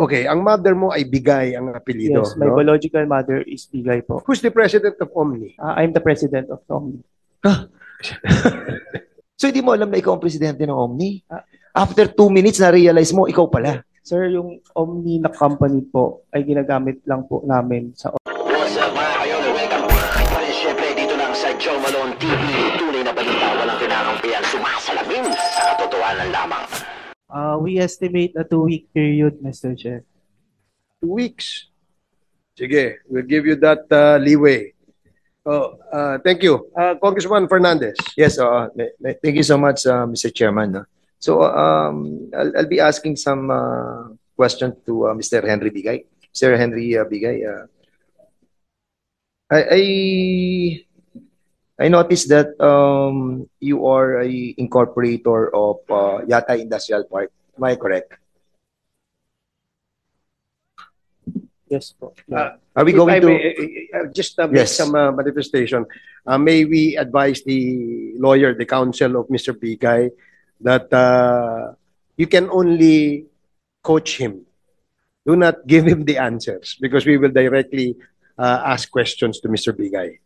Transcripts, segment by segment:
Okay, ang mother mo ay Bigay ang apelyido, Yes, my no? biological mother is Bigay po. Who's the president of Omni? I'm the president of Omni. So hindi mo alam na ikaw ang presidente ng Omni? Ah. After 2 minutes, na-realize mo, ikaw pala. Sir, yung Omni na company po ay ginagamit lang po namin sa What's up mga kayo? Welcome back pa rin syempre dito lang sa Joe Malone TV. Tunay na balita, walang kinakampihan, sumasalamin sa katotohanan lamang. We estimate a 2-week period, Mr. Chair. 2 weeks. Sige, we'll give you that leeway. Oh, thank you. Congressman Fernandez. Yes, thank you so much, Mr. Chairman. No? So, I'll be asking some questions to Mr. Henry Bigay. Mr. Henry Bigay, I noticed that you are a incorporator of Yatay Industrial Park. Am I correct? Yes po. Are we If going I to... may, just make Yes. some manifestation. May we advise the lawyer, the counsel of Mr. Bigay, that you can only coach him. Do not give him the answers because we will directly ask questions to Mr. Bigay.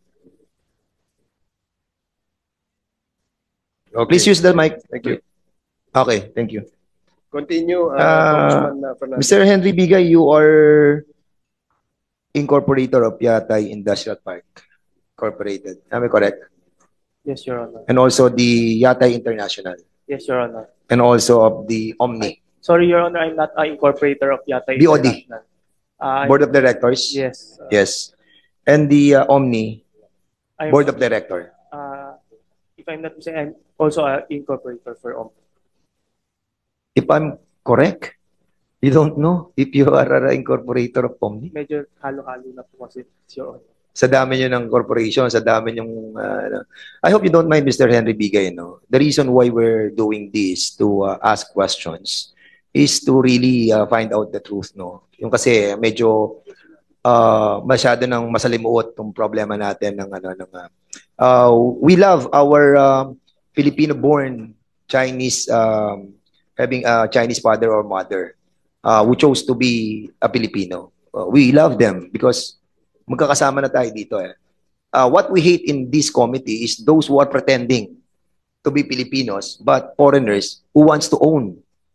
Okay. Please use the mic. Thank you. Okay, thank you. Continue, Congressman Fernandez. Mr. Henry Bigay, you are incorporator of Yatay Industrial Park Incorporated. Am I correct? Yes, Your Honor. And also the Yatay International. Yes, Your Honor. And also of the Omni. Sorry, Your Honor, I'm not an incorporator of Yatay BOD. International. Board of Directors? Yes. Yes. And the Omni, I'm, Board of Director. if I'm not mistaken, I'm also an incorporator for Omni. If I'm correct, you don't know if you are an incorporator of Omni? Medyo halo-halo na po kasi, Your Honor. Sa dami nyo ng corporation, sa dami yung... I hope you don't mind, Mr. Henry Bigay. No? The reason why we're doing this to ask questions is to really find out the truth. No? Yung kasi medyo masyado ng masalimuot yung problema natin ng we love our Filipino-born Chinese having a Chinese father or mother who chose to be a Filipino. We love them because magkakasama na tayo dito. What we hate in this committee is those who are pretending to be Filipinos but foreigners who wants to own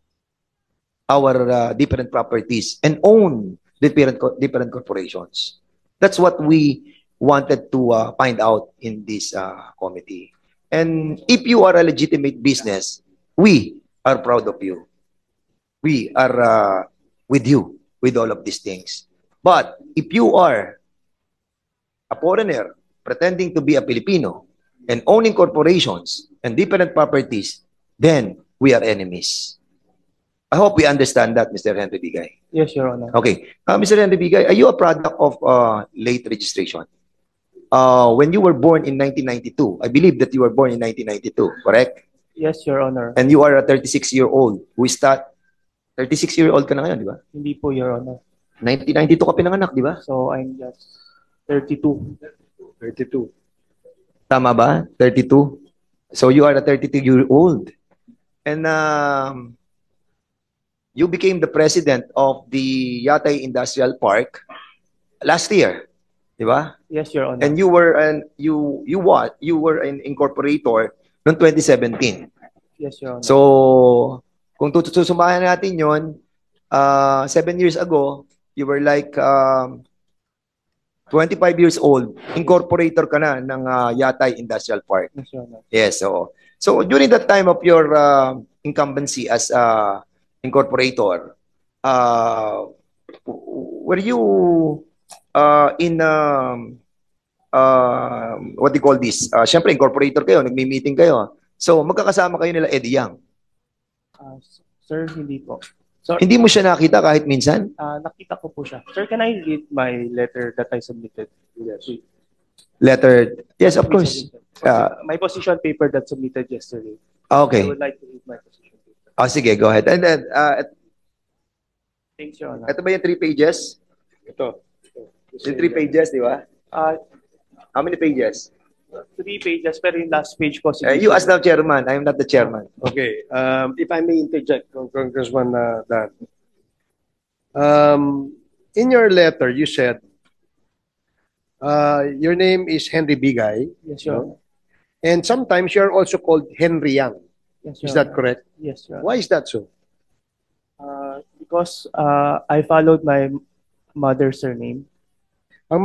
our different properties and own different corporations. That's what we wanted to find out in this committee. And if you are a legitimate business, we are proud of you. We are with you with all of these things. But if you are a foreigner pretending to be a Filipino and owning corporations and different properties, then we are enemies. I hope we understand that, Mr. Henry Bigay. Yes, Your Honor. Okay. Mr. Henry Bigay, are you a product of late registration? When you were born in 1992, I believe that you were born in 1992, correct? Yes, Your Honor. And you are a 36-year-old who start... 36-year-old ka na ngayon, di ba? Hindi po, Your Honor. 1992 ka pinanganak, di ba? So, I'm just 32. 32. Tama ba? 32. So you are a 32-year-old. And you became the president of the Yatay Industrial Park last year, di ba? Yes, Your Honor. And you were an incorporator noong 2017. Yes, Your Honor. So kung susumahan natin 'yon, 7 years ago, you were like 25 years old, incorporator ka na ng Yatay Industrial Park. Yes, Your Honor. Yes, so during that time of your incumbency as incorporator, were you in what do you call this? Siyempre, incorporator kayo, nagmi-meeting kayo. So, magkakasama kayo nila Eddie Yang. Sir, hindi po. So, Hindi mo siya nakita kahit minsan? nakita ko po siya. Sir, can I read my letter that I submitted? Yes. Letter? Yes, of course. My position paper that submitted yesterday. Okay. I would like to read my position paper. Sige, go ahead. And then, Thanks, Your Honor. ito ba yung 3 pages? Ito. Yung 3 pages, di ba? How many pages? 3 pages, pero yung last page po. You as the chairman. I am not the chairman. Okay. If I may interject, Congressman Dan. In your letter, you said your name is Henry Bigay, Yes, Your Honor. and sometimes you are also called Henry Yang. Yes, Is Your that Honor. correct? Yes, Your Honor. Why is that so? Because I followed my mother's surname. Ang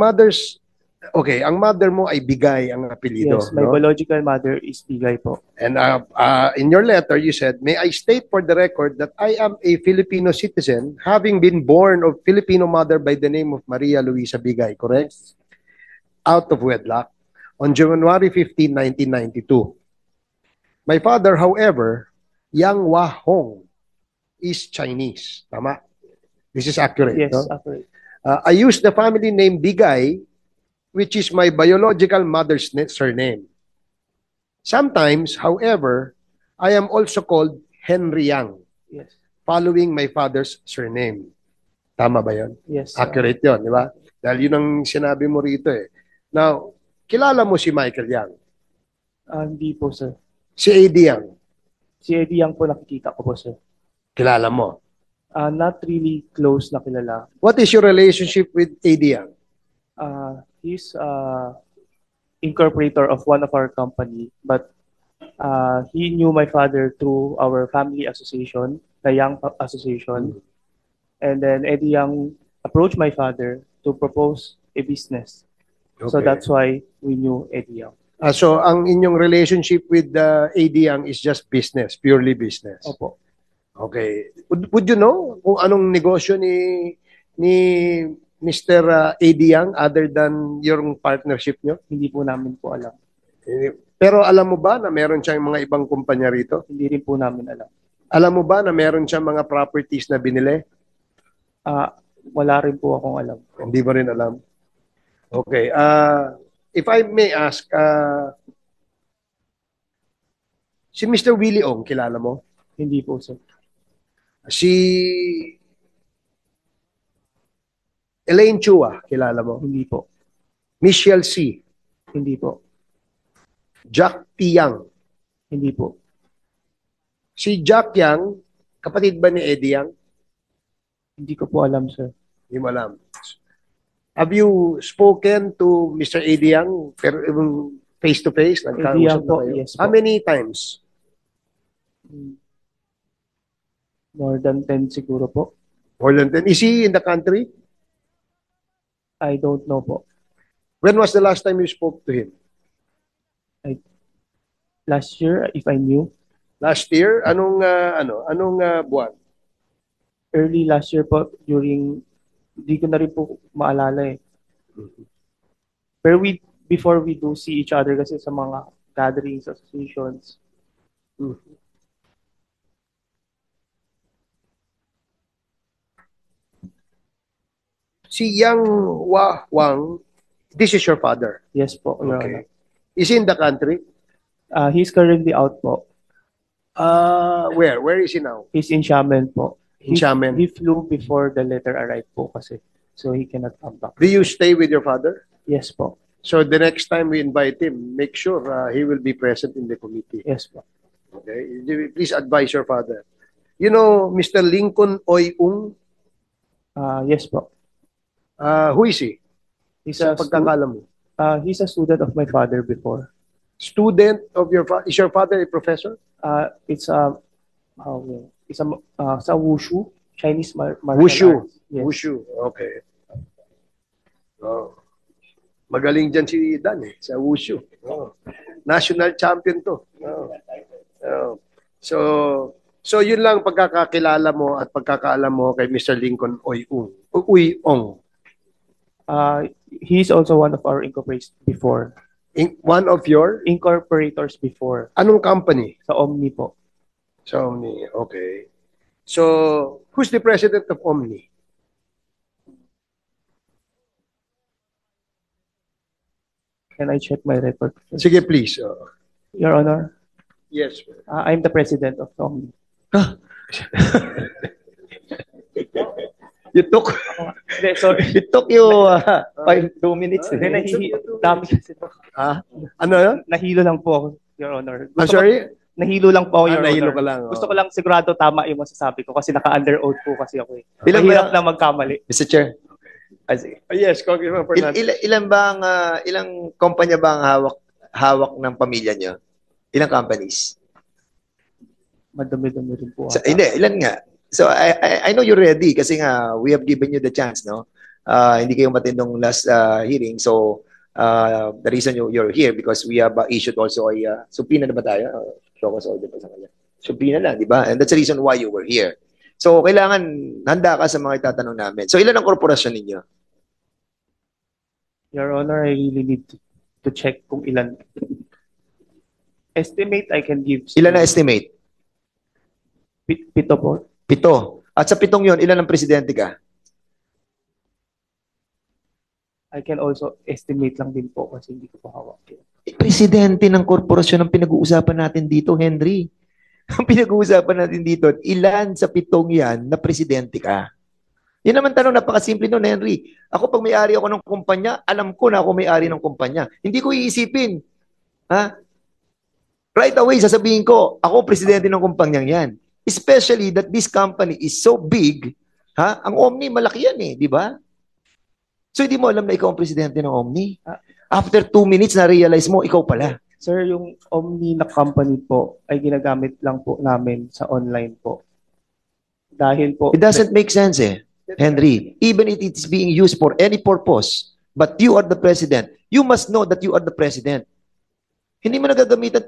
mother mo ay Bigay ang apelyido, Yes, my no? biological mother is Bigay po. And in your letter, you said, may I state for the record that I am a Filipino citizen, having been born of Filipino mother by the name of Maria Luisa Bigay, correct? Yes. Out of wedlock on January 15, 1992. My father, however, Yang Wah Hong, is Chinese. Tama? This is accurate, Yes, no? accurate. I use the family name Bigay, which is my biological mother's surname. Sometimes, however, I am also called Henry Yang, Yes. following my father's surname. Tama ba yun? Yes. Sir. Accurate yun, di ba? Dahil yun ang sinabi mo rito eh. Now, kilala mo si Michael Yang, Hindi po, sir. si Eddie Yang, Si Eddie Yang po nakikita ko po, sir. kilala mo. Not really close na kilala. What is your relationship with Eddie Yang? He's incorporator of one of our company, but he knew my father through our family association, the Yang Association. And then Eddie Yang approached my father to propose a business. So Okay. that's why we knew Eddie Yang. So, ang inyong relationship with Eddie Yang is just business, purely business. Opo. Okay. Would you know kung anong negosyo ni Mr. Eddie Yang other than yung partnership nyo? Hindi po namin po alam. Pero alam mo ba na meron siyang mga ibang kumpanya rito? Hindi rin po namin alam. Alam mo ba na meron siyang mga properties na binili? Wala rin po akong alam. Hindi mo rin alam. Okay. If I may ask, si Mr. Willie Ong, kilala mo? Hindi po, sir. Si Elaine Chua, kilala mo? Hindi po. Michelle C. Hindi po. Jack T. Yang. Hindi po. Si Jack Yang, kapatid ba ni Eddie Yang? Hindi ko po alam, sir. Hindi mo alam. Have you spoken to Mr. Eddie Yang face to face? Eddie Yang po, yes How po. many times? More than 10 siguro po. More than 10. Is he in the country? I don't know po. When was the last time you spoke to him? Last year, if I knew. Last year? Anong buwan? Early last year po, hindi ko na rin po maalala eh. Pero before we do see each other kasi sa mga gatherings, associations. Si Yang Wah Wang, this is your father. Yes po, Your Honor. Okay. Is he in the country? He's currently out po. Where? Where is he now? He's in Xiamen po. In Xiamen. He flew before the letter arrived po kasi. So he cannot come back. Do you stay with your father? Yes po. So the next time we invite him, make sure he will be present in the committee. Yes po. Okay? Please advise your father. You know Mr. Lincoln Oy Ung? Yes po. Who is he? He's Sa a, pagkakalam mo. he's a student of my father before. Student of your father? Is your father a professor? It's sa Wushu, Chinese martial Wushu. arts. Yes. Wushu. Okay. Oh. Magaling dyan si Dan sa Wushu. Oh. National champion to. Oh. Oh. So yun lang pagkakakilala mo at pagkakaalam mo kay Mr. Lincoln Oy Ong. He's also one of our incorporators before. One of your? Incorporators before. Anong company? Sa Omni po. Sa Omni. Okay. So, who's the president of Omni? Can I check my record? Sige, please. Your Honor, Yes. I'm the president of Omni. You took, Hindi, sorry. it took you 2 minutes. Dami kasi to. Ano yun? Nahilo lang po ako, Your Honor. I'm sorry? Nahilo lang po ako, Your Nahilo Honor. ka lang. Gusto ko lang sigurado tama yung masasabi ko kasi naka-under oath po kasi ako eh. Ilan Mahirap ba- na magkamali. Mr. Chair. Yes, Congressman Fernandez. Ilan ba ang ilang kumpanya ba ang hawak ng pamilya niyo? Ilang companies? Madami-dami rin po. So, hindi, ilan nga? So I know you're ready kasi nga we have given you the chance, no? Hindi kayo matindong last hearing. So the reason you're here because we have issued also a subpoena na ba tayo? Show cause order pa sa kanya. Subpoena lang, di ba? And that's the reason why you were here. So kailangan handa ka sa mga itatanong namin. So ilan ang korporasyon ninyo? Your Honor, I really need to check kung ilan. Estimate I can give. Ilan na estimate? Pito po. 7. At sa 7 yon, ilan ang presidente ka? I can also estimate lang din po kasi hindi ko pa hawak. Presidente ng korporasyon ang pinag-uusapan natin dito, Henry. Ang pinag-uusapan natin dito, ilan sa 7 yan na presidente ka? Yan naman tanong, napakasimple nun, Henry. Ako, pag may-ari ako ng kumpanya, alam ko na ako may-ari ng kumpanya. Hindi ko iisipin. Ha? Right away, sasabihin ko, ako presidente ng kumpanyang yan. Especially that this company is so big, ha? Ang Omni, malaki yan eh, di ba? So, hindi mo alam na ikaw ang presidente ng Omni. After 2 minutes, na-realize mo, ikaw pala. Sir, yung Omni na company po ay ginagamit lang po namin sa online po. Dahil po... It doesn't make sense eh, Henry. Even if it is being used for any purpose, but you are the president, you must know that you are the president. Hindi mo nagagamitan...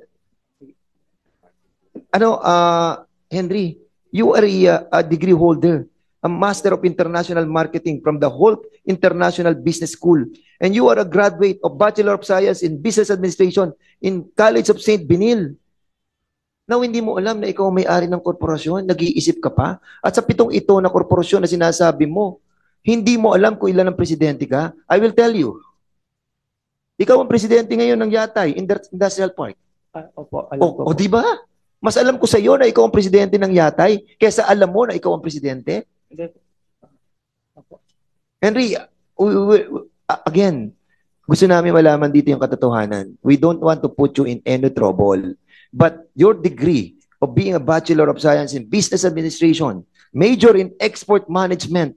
Henry, you are a degree holder, a Master of International Marketing from the Holt International Business School. And you are a graduate of Bachelor of Science in Business Administration in College of St. Benil. Now, hindi mo alam na ikaw ang may-ari ng korporasyon, nag-iisip ka pa. At sa 7 ito na korporasyon na sinasabi mo, hindi mo alam kung ilan ang presidente ka. I will tell you. Ikaw ang presidente ngayon ng Yatay Industrial Park. Opo, alam ko po. Di ba? Mas alam ko sa iyo na ikaw ang presidente ng Yatay kaysa alam mo na ikaw ang presidente. Hindi. Opo. Henry, again, gusto namin malaman dito yung katotohanan. We don't want to put you in any trouble. But your degree of being a Bachelor of Science in Business Administration, major in Export Management,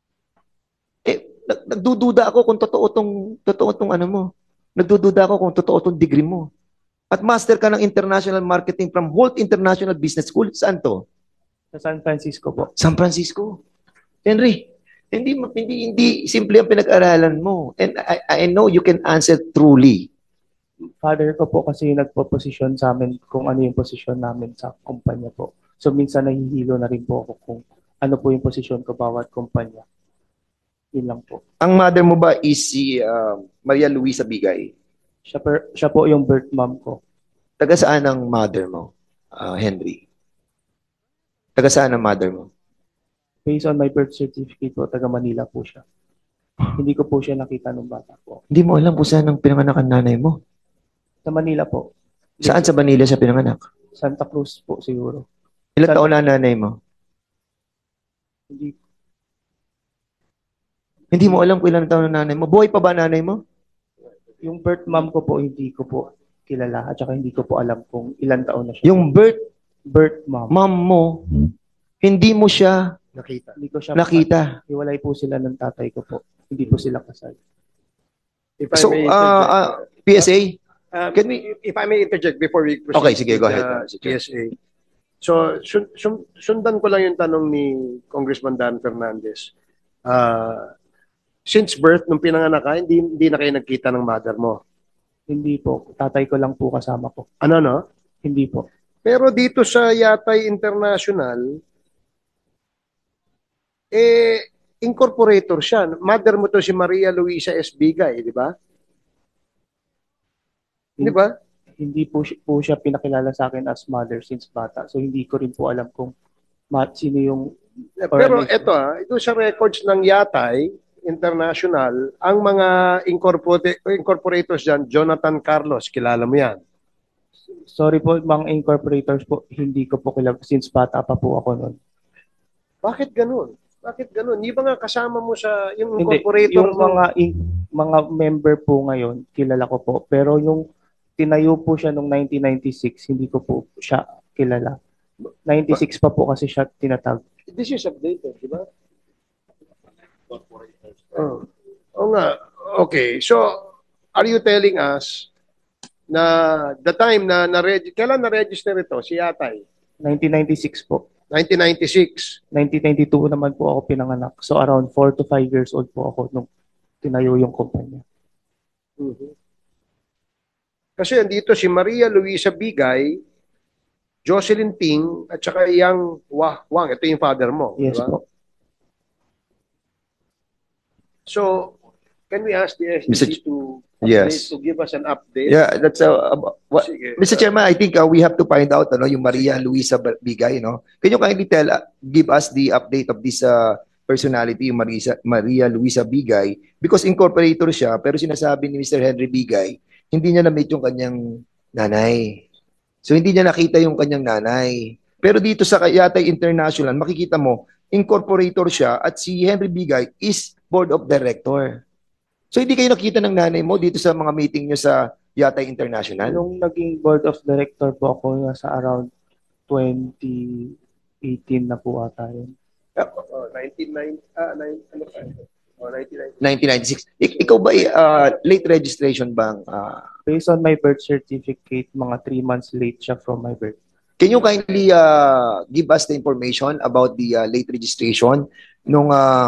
nagdududa ako kung totoo tong ano mo. Nagdududa ako kung totoo tong degree mo. At master ka ng International Marketing from Holt International Business School. Saan to? Sa San Francisco po. San Francisco. Henry, hindi simple ang pinag-aralan mo. And I know you can answer truly. Father ko po kasi nagpo-posisyon sa amin kung ano yung posisyon namin sa kumpanya po. So minsan nahihilo na rin po ako kung ano po yung posisyon ko bawat kumpanya. Yun lang po. Ang mother mo ba is si Maria Luisa Bigay? Siya po yung birth mom ko. Taga saan ang mother mo, Henry? Taga saan ang mother mo? Based on my birth certificate po, taga Manila po siya. Hindi ko po siya nakita nung bata po. Hindi mo alam kung saan ang pinanganak ang nanay mo? Sa Manila po. Saan sa Manila siya pinanganak? Santa Cruz po siguro. Ilang taon na ang nanay mo? Hindi mo alam kung ilang taon ang nanay mo? Buhay pa ba ang nanay mo? Yung birth mom ko po, hindi ko po kilala. At saka hindi ko po alam kung ilang taon na siya. Yung birth birth mom. mom mo, hindi mo siya Nakita. Hindi ko siya nakita. Hiwalay po sila ng tatay ko po. Hindi po sila kasal. If I So, may interject, PSA? Can if I may interject before we proceed Okay, sige, go with ahead. the PSA. So, sundan ko lang yung tanong ni Congressman Dan Fernandez. Since birth, nung pinanganak ka, hindi na kayo nagkita ng mother mo. Hindi po. Tatay ko lang po kasama ko. Ano, no? Hindi po. Pero dito sa Yatay International, incorporator siya. Mother mo to si Maria Luisa S. Bigay, di ba? Di ba? Hindi po siya pinakilala sa akin as mother since bata. So hindi ko rin po alam kung sino yung... Pero ito ito sa records ng Yatay International, ang mga incorporators dyan, Jonathan Carlos, kilala mo yan. Sorry po, mga incorporators po, hindi ko po kilala since bata pa po ako noon. Bakit ganun? Bakit ganun? Di ba nga kasama mo sa yung Hindi, incorporator yung mga member po ngayon, kilala ko po. Pero yung tinayo po siya noong 1996, hindi ko po siya kilala. 96 pa po kasi siya tinatag. This is updated, di ba? Oh. Oo nga. Okay. So, are you telling us na the time na kailan na-register ito, si Yatay? 1996 po. 1996. 1992 naman po ako pinanganak. So around 4 to 5 years old po ako nung tinayo yung kumpanya. Mhm. Kasi andito si Maria Luisa Bigay, Jocelyn Ting, at saka Yang Wang. Ito yung father mo. Yes di ba? po. So, can we ask the SDC to Yes. to give us an update? Yeah, that's what, Sige. Mr. Chairman, I think we have to find out yung Maria Luisa Bigay, no? Can you kindly give us the update of this personality, yung Maria Luisa Bigay? Because incorporator siya, pero sinasabi ni Mr. Henry Bigay, hindi niya na-meet yung kanyang nanay. So hindi niya nakita yung kanyang nanay. Pero dito sa Yatay International, makikita mo, incorporator siya at si Henry Bigay is board of director. So hindi kayo nakita ng nanay mo dito sa mga meeting niyo sa Yatay International? Nung naging board of director po ako, nasa around 2018 na po ata yun. 1996. Ikaw ba late registration bang? Based on my birth certificate, mga 3 months late siya from my birth. Can you kindly give us the information about the late registration nung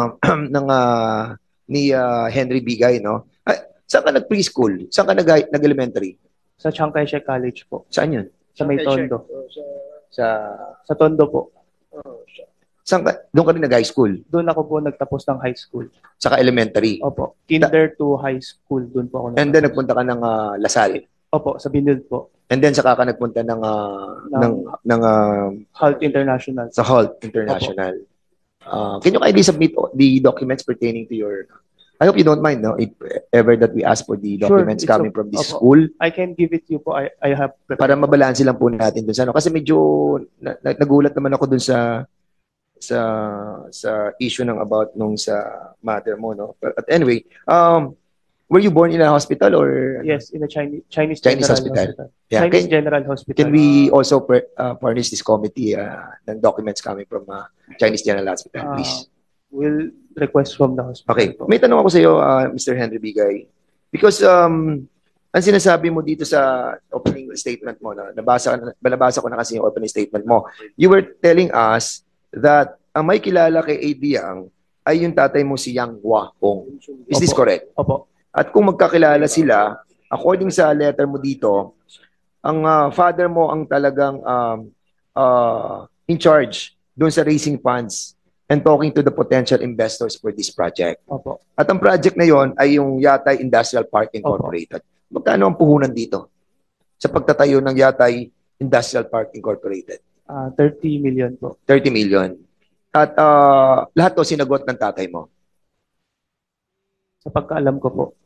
ni Henry Bigay, no? Saan ka nag-preschool? Saan ka nag-elementary? Sa Chiang Kai-shek College po. Saan yun? Sa may Tondo. Sa Sa Tondo po. doon ka rin nag-high school? Doon ako po nagtapos ng high school. Saka elementary? Opo. Kinder to high school, doon po ako And then nagpunta ka ng Lasal? Opo, sa Binil po. And then saka ka nagpunta ng Halt International. sa Halt International. Can you kindly submit the documents pertaining to your... I hope you don't mind, no? If ever that we ask for the Sure, documents it's coming from this opo. school, I can give it to you po. I have prepared. para mabalanse lang po natin dun sa ano. Kasi medyo nagulat naman ako dun sa issue ng about nung sa mother mo, no? But anyway, were you born in a hospital or... Yes, in a Chinese Chinese General hospital. Yeah, Chinese General Hospital. Can we also furnish this committee ng documents coming from Chinese General Hospital, please? Will request from the hospital. Okay. po. May tanong ako sa iyo, Mr. Henry Bigay. Because ang sinasabi mo dito sa opening statement mo, nabasa ko na kasi yung opening statement mo, you were telling us that ang may kilala kay A.D. Yang ay yung tatay mo si Yang Hong. Is this Opo. correct? Opo. At kung magkakilala sila, according sa letter mo dito, ang father mo ang talagang in charge doon sa raising funds and talking to the potential investors for this project. Opo. At ang project na yon ay yung Yatay Industrial Park Incorporated. Magkano ang puhunan dito sa pagtatayo ng Yatay Industrial Park Incorporated? 30 million po. 30 million. At lahat to sinagot ng tatay mo. Sa pagkaalam ko po.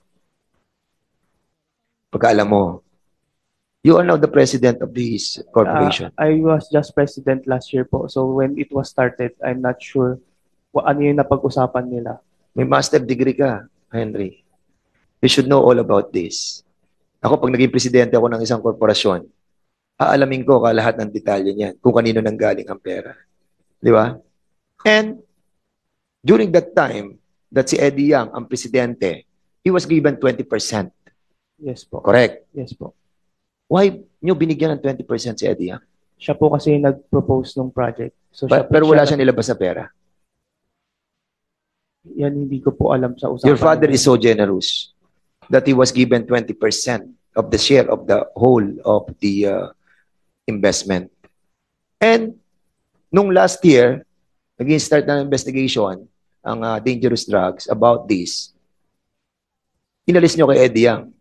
Pagkaalam mo, you are now the president of this corporation. I was just president last year po. So when it was started, I'm not sure ano yung napag-usapan nila. May master degree ka, Henry. You should know all about this. Ako, pag naging presidente ako ng isang korporasyon, aalamin ko lahat ng detalye niyan, kung kanino nanggaling ang pera. Di ba? And during that time, that si Eddie Yang, ang presidente, he was given 20%. Yes po. Correct? Yes po. Why nyo binigyan ng 20% si Eddie Yang? Siya po kasi nag-propose ng project. So Pero wala siya nilabas sa pera. Yan hindi ko po alam sa usapan. Your father is so generous that he was given 20% of the share of the whole of the investment. And nung last year, naging start na investigation ang dangerous drugs about this. Inalis nyo kay Eddie Yang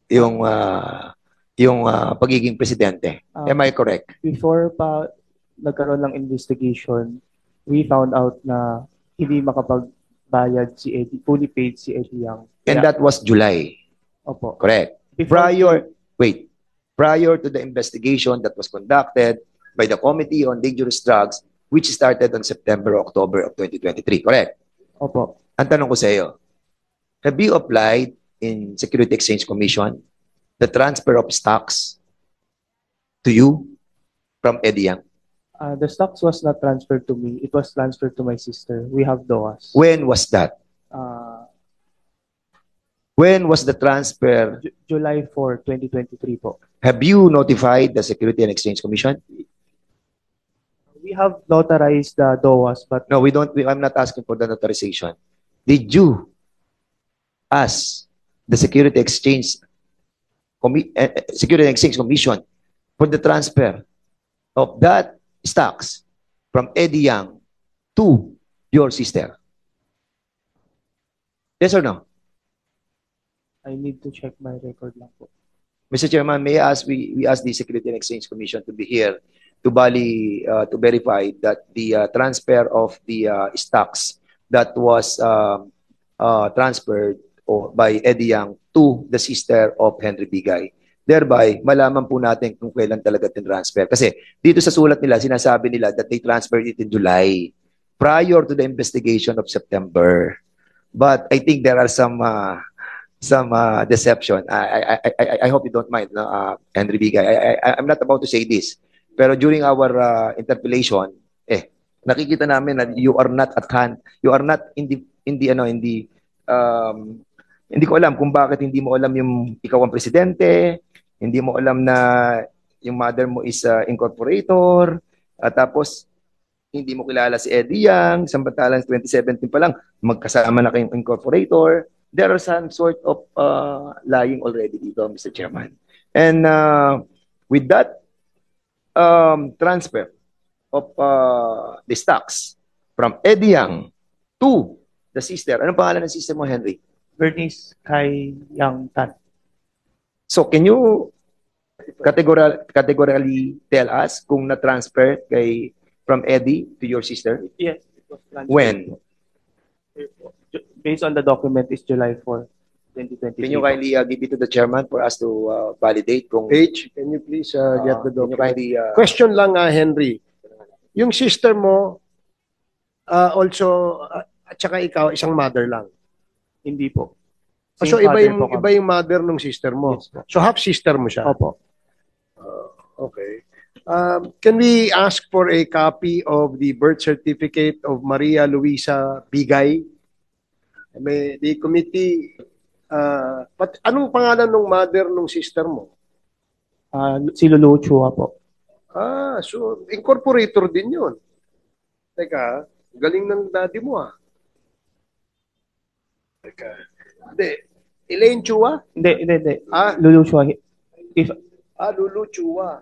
yung pagiging presidente. Am I correct? Before pa nagkaroon ng investigation, we found out na hindi makapagbayad si Eddie, fully paid si Eddie Yang. And that was July. Opo. Correct. Prior to the investigation that was conducted by the Committee on Dangerous Drugs, which started on September, October of 2023. Correct? Opo. Ang tanong ko sa iyo, have you applied in Security Exchange Commission the transfer of stocks to you from Eddie Yang? The stocks was not transferred to me. It was transferred to my sister. We have DOAS. When was that? Uh, When was the transfer? July 4, 2023 po. Have you notified the Security and Exchange Commission? We have notarized the DOAS, but No, we don't. I'm not asking for the notarization. Did you ask the Security and Exchange Commission for the transfer of that stocks from Eddie Yang to your sister? Yes or no? I need to check my record lang po. Mr. Chairman, may I ask, we ask the Security and Exchange Commission to be here to to verify that the transfer of the stocks that was transferred by Eddie Yang to the sister of Henry Bigay. Thereby, malaman po natin kung kailan talaga tinransfer. Kasi dito sa sulat nila, sinasabi nila that they transferred it in July prior to the investigation of September. But I think there are some deception. I hope you don't mind, Henry Bigay. I'm not about to say this. Pero during our interpellation, nakikita namin na you are not at hand. You are not hindi ko alam kung bakit hindi mo alam yung ikaw ang presidente, hindi mo alam na yung mother mo is incorporator, at tapos hindi mo kilala si Eddie Yang, samantalang 2017 pa lang, magkasama na kayong incorporator. There are some sort of lying already dito, Mr. Chairman. And with that transfer of the stocks from Eddie Yang to the sister, anong pangalan ng sister mo, Henry? Bernice Kai Yang Tan. So can you categorically tell us kung na-transfer from Eddie to your sister? Yes, it was transferred. When? Based on the document, is July 4, 2023. Can you kindly give it to the chairman for us to validate kung... Page, can you please get the can you document? kindly... Question lang, Henry. Yung sister mo, also, at saka ikaw, isang mother lang. Hindi po. So, Same father po iba yung mother ng sister mo. Yes po. So, half sister mo siya. Opo. Okay. Can we ask for a copy of the birth certificate of Maria Luisa Bigay? The committee, anong pangalan ng mother ng sister mo? Si Lulu Chua po. So incorporator din yun. Teka, galing ng daddy mo Teka. Hindi. Elaine Chua? Hindi. Ah. Lulu Chua. Lulu Chua.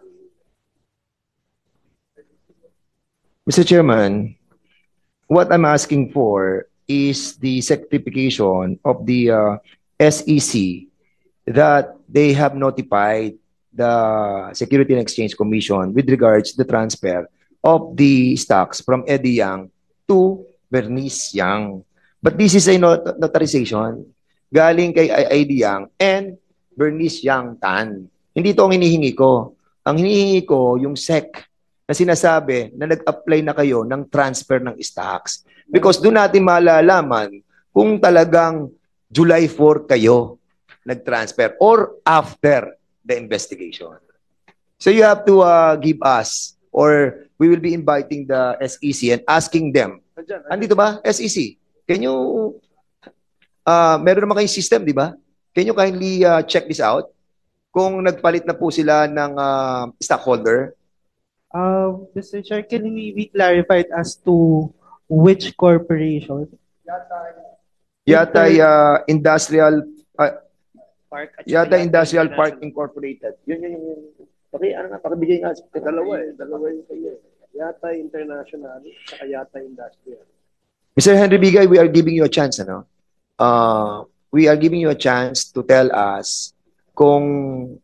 Mr. Chairman, what I'm asking for is the certification of the SEC that they have notified the Security and Exchange Commission with regards to the transfer of the stocks from Eddie Yang to Bernice Yang. But this is a notarization galing kay Eddie Yang and Bernice Yang Tan. Hindi ito ang hinihingi ko. Ang hinihingi ko yung SEC na sinasabi na nag-apply na kayo ng transfer ng stocks. Because doon natin malalaman kung talagang July 4 kayo nag-transfer or after the investigation. So you have to give us, or we will be inviting the SEC and asking them, andito ba, SEC? Can you, meron naman kayong system, di ba? Can you kindly check this out? Kung nagpalit na po sila ng stockholder? Mr. Chair, can we clarify it as to which corporation? Yata Industrial Park. Yata Industrial Park Incorporated. Yun yung pakibigay nga. Dalawa yung kayo. Yata International, saka Yata Industrial. Mr. Henry Bigay, we are giving you a chance, ano? We are giving you a chance to tell us kung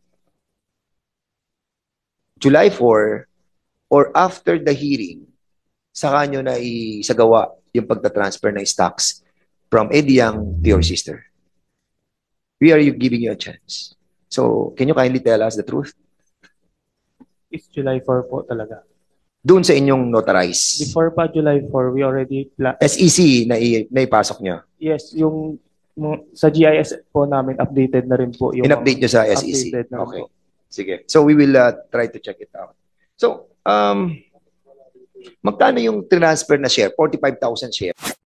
July 4 or after the hearing, saka nyo na isagawa yung pagta-transfer ng stocks from Eddie Yang to your sister. We are giving you a chance. So, can you kindly tell us the truth? It's July 4 po talaga. Doon sa inyong notarize. Before pa July 4, we already SEC na ipasok nyo. Yes, yung Sa GIS po namin, updated na rin po yung In-update nyo sa SEC. updated na rin Okay. po. Sige. So we will try to check it out. So, magkano yung transfer na share? 45,000 share.